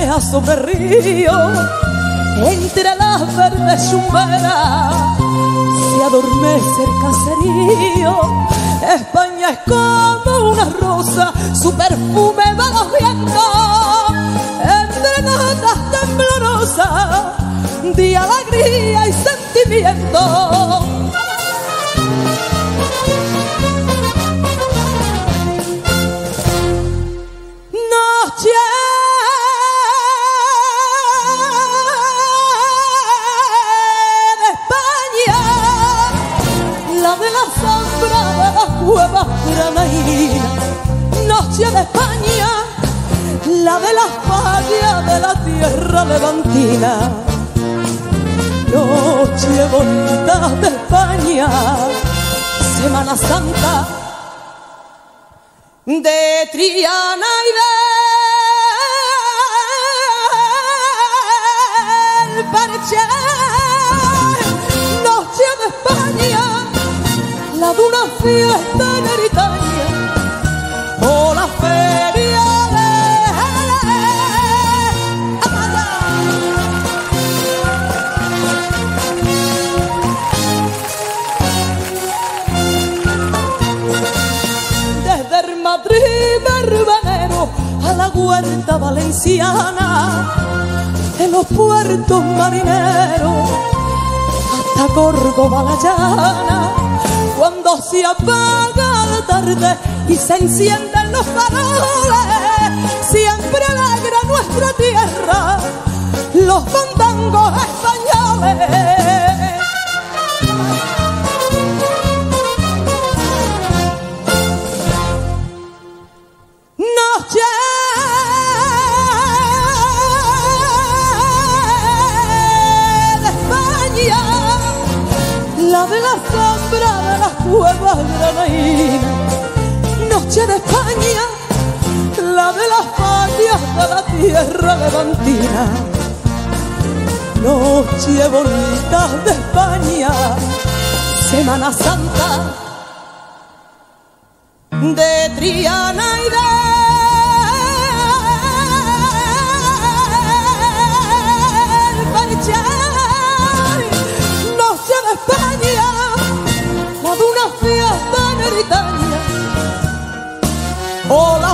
marea sobre río, entre las verdes chumberas se adormece el caserío. España es como una rosa, su perfume da los vientos, entre notas temblorosas de alegría y sentimiento. Noche de España, la de la sombra de las cuevas granadinas. Noche de España, la de las fallas de la tierra levantina. Noche bonita de España, Semana Santa de Triana y del Parche. Noche de España, la de una fiesta en Eritaña, o la feria de desde el Madrid verbenero a la huerta valenciana, en los puertos marineros hasta Córdoba la llana. Cuando se apaga la tarde y se encienden los faroles, siempre alegra nuestra tierra los fandangos españoles. Noche de España, la de la sombra de las cuevas granadinas. Noche de España, la de las fallas de la tierra levantina. Noche bonita de España, Semana Santa de Triana y del Parche. Noche de España, la de una fiesta en Eritaña, o la